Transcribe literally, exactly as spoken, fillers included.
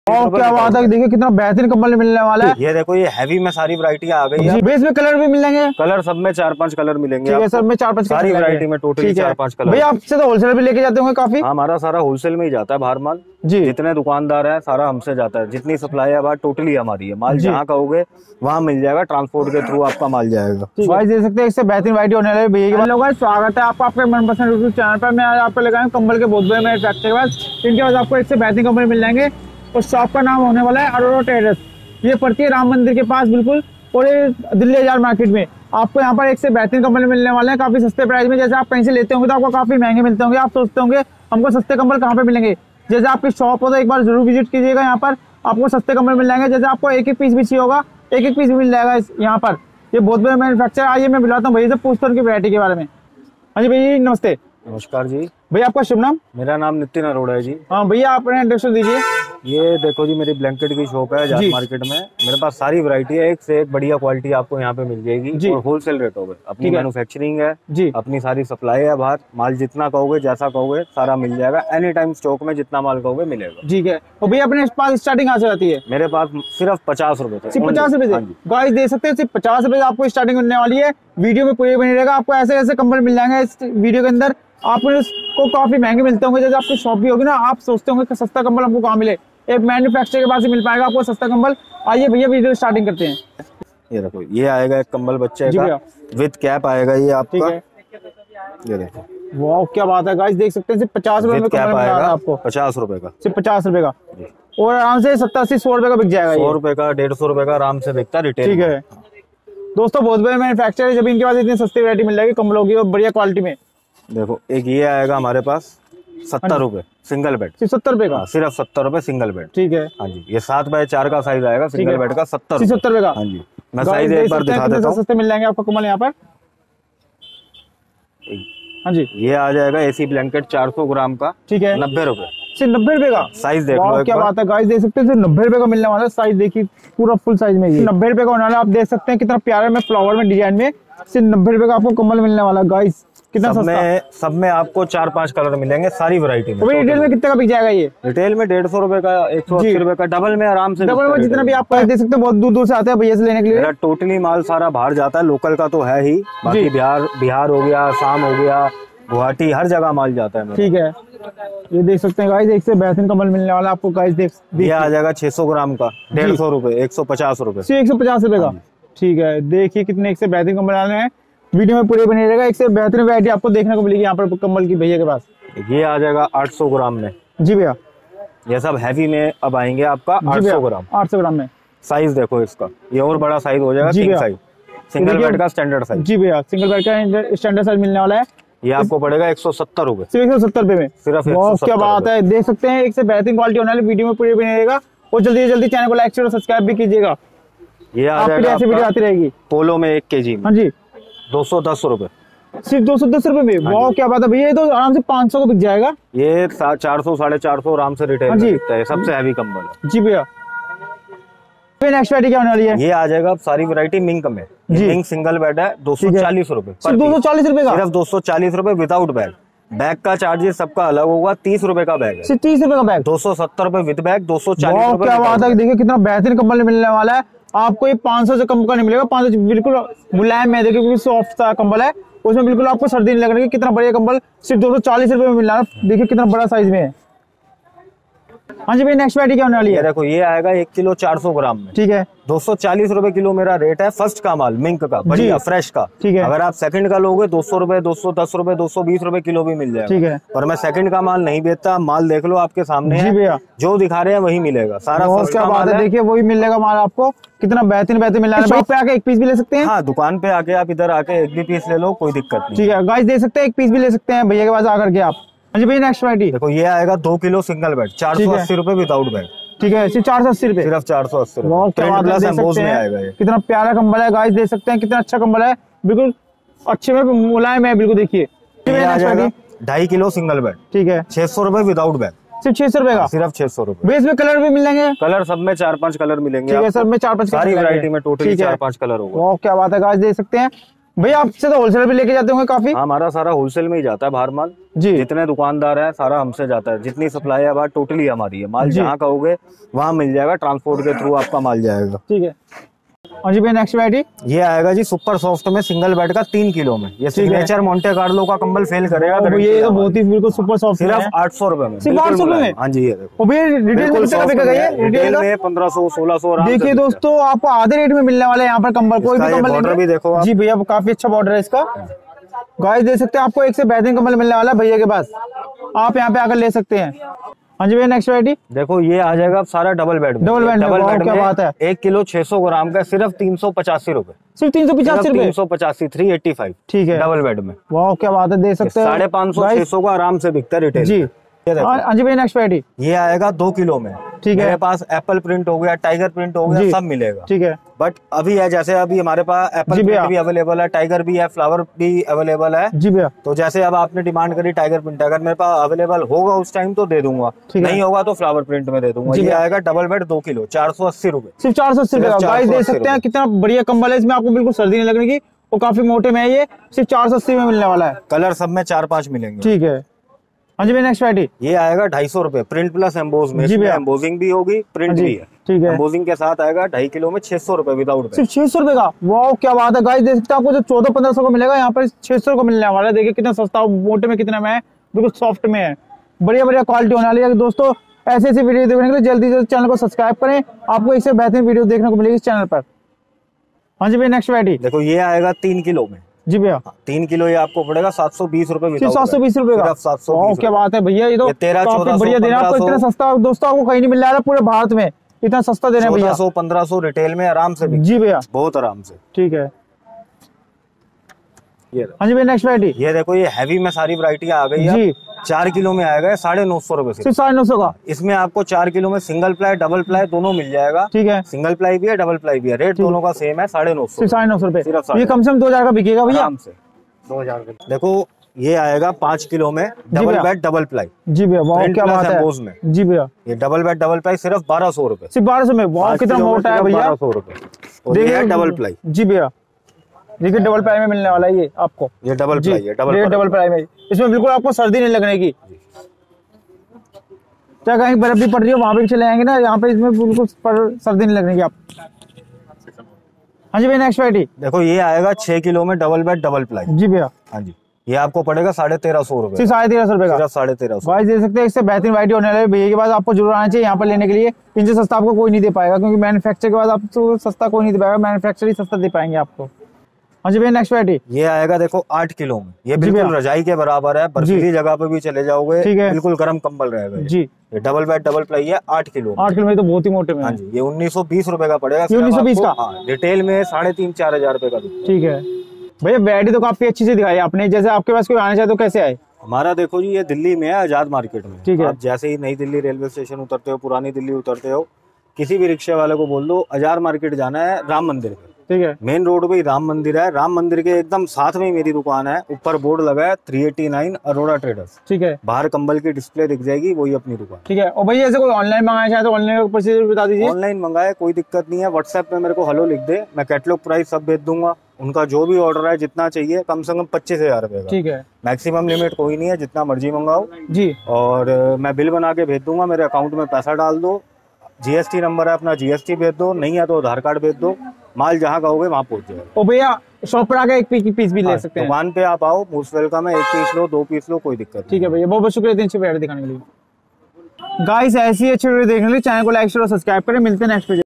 और क्या बात है, देखिए कितना बेहतरीन कंबल मिलने वाला है। ये देखो, ये हैवी में सारी वैरायटी आ गई है। बेस में कलर भी मिलेंगे, कलर सब में चार पांच कलर मिलेंगे। ठीक है सर, में चार पांच सारी वैरायटी में टोटली चार पांच कलर। भैया आपसे तो होलसेल भी लेके जाते होंगे काफी? हमारा सारा होलसेल में ही जाता है बाहर माल जी। जितने दुकानदार है सारा हमसे जाता है। जितनी सप्लाई है बाहर टोटली हमारी है। माल जहाँ कहोगे वहाँ मिल जाएगा, ट्रांसपोर्ट के थ्रू आपका माल जाएगा। गाइस देख सकते हैं इससे बेहतरीन वैरायटी होने वाली है। भैया लोगों स्वागत है आपका आपके मनपसंद यूट्यूब चैनल पर। मैं आज आपको लेकर आया हूं कंबल के बहुत बड़े मेरे फैक्ट्री के पास। इनके पास आपको इससे बेहतरीन कंबल मिल जाएंगे और शॉप का नाम होने वाला है अरोरा टेरेस। ये पड़ती है राम मंदिर के पास बिल्कुल, और ये दिल्ली हजार मार्केट में। आपको यहाँ पर एक से बेहतरीन कंबल मिलने वाले हैं काफी सस्ते प्राइस में। जैसे आप कहीं से लेते होंगे तो आपको काफी महंगे मिलते होंगे। आप सोचते होंगे हमको सस्ते कंबल कहाँ पे मिलेंगे। जैसे आपकी शॉप हो तो एक बार जरूर विजिट कीजिएगा, यहाँ पर आपको सस्ते कंबल मिल जाएंगे। जैसे आपको एक एक पीस भी चाहिए होगा, एक एक पीस भी मिल जाएगा यहाँ पर। ये बहुत बड़े मैन्युफैक्चर। आइए मैं बुलाता हूँ भैया से, पूछता हूँ उनकी वैरायटी के बारे में। हाँ जी भैया नमस्ते। नमस्कार जी। भैया आपका शुभ नाम? मेरा नाम नितिन अरोड़ा है जी। हाँ भैया अपने इंट्रोडक्शन दीजिए। ये देखो जी, मेरी ब्लैंकेट की शॉप है जाट मार्केट में। मेरे पास सारी वैरायटी है, एक से एक बढ़िया क्वालिटी आपको यहाँ पे मिल जाएगी और होलसेल रेटों पे। अपनी मैन्युफैक्चरिंग है जी, अपनी सारी सप्लाई है बाहर। माल जितना कहोगे जैसा कहोगे सारा मिल जाएगा। एनी टाइम स्टॉक में जितना माल कहोगे मिलेगा। ठीक है। तो भैया अपने पास स्टार्टिंग कहाँ से आती है? मेरे पास सिर्फ पचास रुपए से। पचास रुपए से गाइस दे सकते हैं, सिर्फ पचास रुपए से आपको स्टार्टिंग मिलने वाली है। वीडियो में पूरी बनी रहेगा, आपको ऐसे ऐसे कंबल मिल जाएंगे इस वीडियो के अंदर। आपको इसको काफी महंगे मिलते होंगे। जैसे आपकी शॉप भी होगी ना, आप सोचते होंगे कि सस्ता कंबल हमको कहाँ मिले, एक मैन्युफैक्चरर के पास ही मिल पाएगा आपको सस्ता कंबल। आइए भैया वीडियो स्टार्टिंग करते हैं। ये देखो, ये आएगा एक कंबल बच्चे का विद कैप आएगा ये आपका। ये देखो, वाह क्या बात है गाइस, देख सकते हैं सिर्फ पचास रुपए में कंबल मिल रहा है आपको। पचास रुपए का, सिर्फ पचास रुपए का, और आराम से सत्तर अस्सी सौ रुपए का बिक जाएगा। सौ रुपए का, डेढ़ सौ रुपए का आराम से बिकता रिटेल। ठीक है दोस्तों, बहुत बड़े मैन्युफैक्चरर है। जब इनके पास इतनी सस्ती वैरायटी मिल जाएगी कंबलों की और बढ़िया क्वालिटी में। देखो एक ये आएगा हमारे पास सत्तर रुपए सिंगल बेड। सिर्फ सत्तर रुपए का? सिर्फ सत्तर रुपए सिंगल बेड। ठीक है। हाँ जी, ये सात बाय चार का साइज आएगा सिंगल बेड का, सत्तर सत्तर रुपए का। हाँ जी, मैं साइज एक बार दिखा देता हूँ। सस्ते मिल जाएंगे आपको कंबल यहाँ पर। हाँ जी, ये आ जाएगा एसी ब्लैंकेट चार सौ ग्राम का। ठीक है, नब्बे रुपए। सिर्फ नब्बे रुपए का साइज देख लो। क्या बात है गाइस, देख सकते हैं सिर्फ नब्बे रुपए का मिलने वाला है। साइज देखिए पूरा फुल साइज में, नब्बे रुपए का होने वाला। आप देख सकते हैं कितना प्यारा में फ्लावर में डिजाइन में सिर्फ नब्बे रुपए का आपको कंबल मिलने वाला। गाइस कितना सब में सब में आपको चार पांच कलर मिलेंगे सारी वैरायटी में। रिटेल में कितने का बिक जाएगा ये? रिटेल में डेढ़ सौ रुपए का, एक सौ अस्सी रुपए का, डबल में आराम से। डबल में जितना भी आप देख सकते हैं, बहुत दूर दूर से आते हैं भैया से लेने के लिए। टोटली माल सारा बाहर जाता है, लोकल का तो है ही, बाकी बिहार बिहार हो गया, आसाम हो गया, गुवाहाटी, हर जगह माल जाता है। ठीक है, ये देख सकते हैं गाइस, एक से बेहतरीन कंबल मिलने वाला आपको। गाइस देख, ये आ जाएगा छह सौ ग्राम का, डेढ़ सौ रुपए, एक सौ पचास रुपए। एक सौ पचास रुपए का। ठीक है, देखिए कितने एक से बेहतरीन कंबल आने हैं। वीडियो में पूरे बने रहेगा, एक से बेहतरीन वैरायटी आपको देखने को मिलेगी यहाँ पर कंबल की भैया के पास। ये आ जाएगा आठ सौ ग्राम में। जी भैया, ये सब हैवी में अब आएंगे आपका आठ सौ ग्राम। आठ सौ ग्राम में साइज देखो इसका, ये और बड़ा साइज हो जाएगा, किंग साइज, सिंगल बेड का स्टैंडर्ड साइज। जी भैया, सिंगल बेड का स्टैंडर्ड साइज मिलने वाला है। ये आपको पड़ेगा एक सौ सत्तर रुपए। सिर्फ एक सौ सत्तर रुपए में, सिर्फ क्या बात है। देख सकते हैं एक से बेहतरीन क्वालिटी होने वाली। वीडियो में पूरी बने रहेगा और जल्दी जल्दी चैनल को लाइक शेयर और सब्सक्राइब भी कीजिएगा। ये आ जाएगा ऐसी वीडियो आती रहेगी। पोलो में एक केजी में। हाँ जी, दो सौ दस रुपए। सिर्फ दो सौ दस रुपए में। वाह क्या बात है भैया, ये तो आराम से पाँच सौ को बिक जाएगा। ये चार सौ साढ़े चार सौ आराम से रिटेल में बिकता है। सबसे हैवी कंबल है। जी भैया। नेक्स्ट वैरायटी क्या होने वाली है? ये आ जाएगा सारी वैरायटी मिंक में। मिंक सिंगल बेड है, दो सौ चालीस रुपए। दो सौ चालीस रुपए का, सिर्फ दो सौ चालीस रुपए विदाउट बैग। बैग का चार्जेस सबका अलग होगा। तीस रुपए का बैग है। तीस रुपए का बैग। दो सौ सत्तर रुपए विद बैग, दो सौ चालीस रुपए। क्या बात है, देखिए कितना बेहतरीन कंबल मिलने वाला है आपको। ये पाँच सौ से कम का नहीं मिलेगा। पाँच सौ बिल्कुल मुलायम है, देखिए सॉफ्ट सा कंबल है, उसमें बिल्कुल आपको सर्दी नहीं लगेगी। कितना बढ़िया कंबल सिर्फ दो सौ चालीस रुपए में मिल रहा है। देखिए कितना बड़ा साइज में है। हाँ जी भाई, नेक्स्ट वैरायटी क्या होने वाली है? देखो ये आएगा एक किलो चार सौ ग्राम में। ठीक है, दो सौ चालीस रुपए किलो मेरा रेट है। फर्स्ट का माल मिंक का, बढ़िया फ्रेश का। ठीक है, अगर आप सेकंड का लोगे दो सौ रुपए, दो सौ दस रुपए, दो सौ बीस रुपए किलो भी मिल जाएगा। ठीक है, पर मैं सेकंड का माल नहीं बेचता। माल देख लो आपके सामने है, भैया जो दिखा रहे हैं वही मिलेगा सारा। क्या बात है, देखिए वही मिलेगा माल आपको। कितना बेहतरीन बेहतरीन मिल रहा है। शॉप पे आके एक पीस भी ले सकते हैं। हाँ, दुकान पे आके आप इधर आके एक भी पीस ले लो, कोई दिक्कत नहीं। ठीक है गाइस, दे सकते हैं, एक पीस भी ले सकते हैं भैया के पास आकर के आप। हाँ जी भैया, नेक्स्ट वैरायटी देखो ये आएगा दो किलो सिंगल बेड, चार सौ अस्सी रुपए विदाउट बैग। ठीक है, सिर्फ चार सौ अस्सी रुपए। सिर्फ चार सौ अस्सी रुपए। कितना प्यारा कंबल है गाइस, देख सकते हैं कितना अच्छा कंबल है, बिल्कुल अच्छे में मुलायम है बिल्कुल। देखिए ढाई किलो सिंगल बेड। ठीक है, छह सौ रुपए विदाउट बैग। सिर्फ छह सौ रुपए का, सिर्फ छह सौ रुपए। बेस में कलर भी मिल जाएंगे। कलर सब में चार पांच कलर मिलेंगे। ठीक है, सब में चार पांच सारी वैरायटी में टोटली चार पांच कलर होगा। क्या बात है गाइस, देख सकते हैं भैया आपसे तो होलसेल भी लेके जाते होंगे काफी? हमारा सारा होलसेल में ही जाता है बाहर माल जी। जितने दुकानदार है सारा हमसे जाता है, जितनी सप्लाई है बाहर टोटली हमारी है। माल जहाँ कहोगे वहाँ मिल जाएगा, ट्रांसपोर्ट के थ्रू आपका माल जाएगा। ठीक है। और जी भैया नेक्स्ट वैरायटी ये आएगा जी सुपर सॉफ्ट में, सिंगल बेड का, तीन किलो में। ये सिग्नेचर मोंटे कार्लो का कंबल फेल करेगा। ये तो बहुत ही बिल्कुल सुपर सॉफ्ट, सिर्फ आठ सौ रुपए में। सिर्फ आठ सौ रुपए में? हाँ जी। ये देखो रिटेल में पंद्रह सौ सोलह सौ। देखिए दोस्तों आपको आधे रेट में मिलने वाला है यहाँ पर कंबल। कोई भी कंबल बॉर्डर भी देखो जी भैया, काफी अच्छा बॉर्डर है इसका। गाइस देख सकते हैं आपको एक से बेहतरीन कंबल मिलने वाला है भैया के पास, आप यहाँ पे आकर ले सकते हैं। हाँ जी भैया नेक्स्ट वैरायटी देखो ये आ जाएगा सारा डबल बेड में। डबल बेड डबल बेड क्या बात है। एक किलो छह सौ ग्राम का सिर्फ तीन सौ पचासी रूपए। सिर्फ तीन सौ पचासी रूपए तीन सौ पचासी थ्री एट्टी फाइव। ठीक है डबल बेड में। वाह क्या बात है, दे सकते हैं। साढ़े पाँच सौ छह सौ का आराम से बिकता है रिटेल जी। हाँ जी भैया नेक्स्ट वैरायटी ये आएगा दो किलो में। ठीक है। मेरे पास एप्पल प्रिंट हो गया, टाइगर प्रिंट हो गया, सब मिलेगा। ठीक है। बट अभी है जैसे अभी हमारे पास एप्पल प्रिंट भी अवेलेबल है, टाइगर भी है, फ्लावर भी अवेलेबल है जी भैया। तो जैसे अब आपने डिमांड करी टाइगर प्रिंट, अगर मेरे पास अवेलेबल होगा उस टाइम तो दे दूंगा, नहीं होगा तो फ्लावर प्रिंट में दे दूंगा। ये आएगा डबल बेड दो किलो चार सौ अस्सी रूपए। सिर्फ चार सौ अस्सी रुपए दे सकते हैं। कितना बढ़िया कंबल है, इसमें आपको बिल्कुल सर्दी नहीं लगने की, वो काफी मोटे में है। ये सिर्फ चार सौ अस्सी में मिलने वाला है। कलर सब में चार पांच मिलेंगे। ठीक है। हाँ जी भैया नेक्स्ट वैरायटी ये आएगा ढाई सौ रूपये, प्रिंट प्लस एम्बोज में। एम्बोजिंग भी होगी, प्रिंट भी है। ठीक है। एम्बोजिंग के साथ आएगा ढाई किलो में छह सौ रूपये विदाउट। सिर्फ छह सौ रूपये का? वाह क्या बात है गाइस, देख सकते हैं आपको जो चौदह पंद्रह सौ को मिलेगा यहाँ पर छह सौ को मिलने वाला है। देखिए कितना सस्ता, मोटे में कितना में है, बिल्कुल सॉफ्ट में है, बढ़िया बढ़िया क्वालिटी होने वाली है। दोस्तों ऐसे ऐसी वीडियो देखने के लिए जल्दी से चैनल को सब्सक्राइब करें, आपको इससे बेहतरीन वीडियो देखने को मिलेगी इस चैनल पर। हाँ जी भैया नेक्स्ट वैरायटी देखो ये आएगा तीन किलो में जी भैया। तीन किलो ये आपको पड़ेगा सात सौ बीस रूपए। सात सौ बीस रूपए का? सात सौ। क्या बात है भैया, ये तो तेरह चौदह बढ़िया दे रहे हैं आपको। इतना सस्ता दोस्तों आपको कहीं नहीं मिल रहा है पूरे भारत में, इतना सस्ता दे रहे हैं भैया। सौ पंद्रह सौ रिटेल में आराम से जी भैया, बहुत आराम से। ठीक है। ये हाँ जी भैया नेक्स्ट वैरायटी ये देखो, ये हैवी में सारी वैरायटी आ गई है। चार किलो में आएगा साढ़े नौ सौ रूपये। सिर्फ साढ़े नौ सौ का? इसमें आपको चार किलो में सिंगल प्लाई डबल प्लाई दोनों मिल जाएगा। ठीक है। सिंगल प्लाई भी है डबल प्लाई भी है, रेट दोनों का सेम है साढ़े नौ सौ। साढ़े नौ सौ रूपये। ये कम से कम दो हजार का बिकेगा भैया आराम से। दो हजार का देखो ये आएगा पांच किलो में डबल बेड डबल प्लाई जी भैया। बहुत क्या बात है में जी भैया। ये डबल बेड डबल प्लाई सिर्फ बारह सौ रूपये। सिर्फ बारह सौ में? बहुत कितना मोटा है भैया, बारह सौ रूपये डबल प्लाई जी भैया। देखिए डबल प्लाई में मिलने वाला है ये आपको। ये डबल प्लाई है, डबल डबल प्लाई में। इसमें बिल्कुल आपको सर्दी नहीं लगने की, चाहे कहीं बर्फ भी पड़ रही हो वहां भी चले जाएंगे ना, यहाँ पे इसमें बिल्कुल सर्दी नहीं लगने की आप। हाँ जी भैया नेक्स्ट वैरायटी देखो ये आएगा छह किलो में डबल बेड डबल प्लाई जी भैया। हाँ जी ये आपको पड़ेगा साढ़े तेरह सौ रुपए। साढ़े तेरह सौ रुपए का? साढ़े तेरह सौ भाई दे सकते हैं। इससे बेहतरीन वैरायटी होने वाली भैया के पास, आपको जरूर आना चाहिए यहाँ पर लेने के लिए। इनसे सस्ता आपको कोई नहीं दे पाएगा, क्योंकि मैन्युफैक्चर के बाद आपको सस्ता कोई नहीं दे पाएगा, मैन्युफैक्चर ही सस्ता दे पाएंगे आपको। हाँ जी भैया नेक्स्ट वैरायटी ये आएगा देखो आठ किलो में। ये बिल्कुल रजाई के बराबर है, बर्फीली जगह पे भी चले जाओगे बिल्कुल गर्म कंबल रहेगा जी। ये डबल बेड डबल प्लाई है आठ किलो। आठ किलो में तो बहुत ही मोटे में। हाँ जी ये उन्नीस सौ बीस रूपये का पड़ेगा। उन्नीस सौ बीस का? हाँ रिटेल में साढ़े तीन चार हजार रूपये का। ठीक है भैया। वैरायटी तो काफी अच्छी से दिखाई आपने, जैसे आपके पास कोई आना चाहे तो कैसे आए? हमारा देखो जी ये दिल्ली में है, आजाद मार्केट में। ठीक है। आप जैसे ही नई दिल्ली रेलवे स्टेशन उतरते हो, पुरानी दिल्ली उतरते हो, किसी भी रिक्शे वाले को बोल दो आजाद मार्केट जाना है राम मंदिर पे। ठीक है। मेन रोड पे राम मंदिर है, राम मंदिर के एकदम साथ में ही मेरी दुकान है। ऊपर बोर्ड लगा है three eighty nine Arora traders. ठीक है। बाहर कंबल की डिस्प्ले दिख जाएगी, वही अपनी दुकान। ठीक है। और भैया ऐसे कोई ऑनलाइन मंगाना चाहे तो ऑनलाइन प्रोसीजर बता दीजिए। ऑनलाइन मंगाए कोई दिक्कत नहीं है, व्हाट्सएप पे मेरे को हेलो लिख दे, मैं कैटलॉग प्राइस सब भेज दूंगा। उनका जो भी ऑर्डर है जितना चाहिए कम से कम पच्चीस हजार रुपए का। ठीक है। मैक्सिमम लिमिट कोई नहीं है, जितना मर्जी मंगाओ जी। और मैं बिल बना के भेज दूंगा, मेरे अकाउंट में पैसा डाल दो, जीएसटी नंबर है अपना जीएसटी भेज दो, नहीं है तो आधार कार्ड भेज दो, माल जहाँ कहोगे वहाँ पहुँच जाएगा। ओ भैया शॉप पर आके एक पीस पीस भी ले सकते हैं। दुकान पे आप आओ, मोस्ट वेलकम है, एक पीस लो दो पीस लो कोई दिक्कत। ठीक है भैया, बहुत बहुत शुक्रिया अच्छी वीडियो दिखाने के लिए। गाइस ऐसी अच्छी वीडियो देखने के लिए चैनल को लाइक शेयर और सब्सक्राइब करें। मिलते हैं नेक्स्ट वीडियो।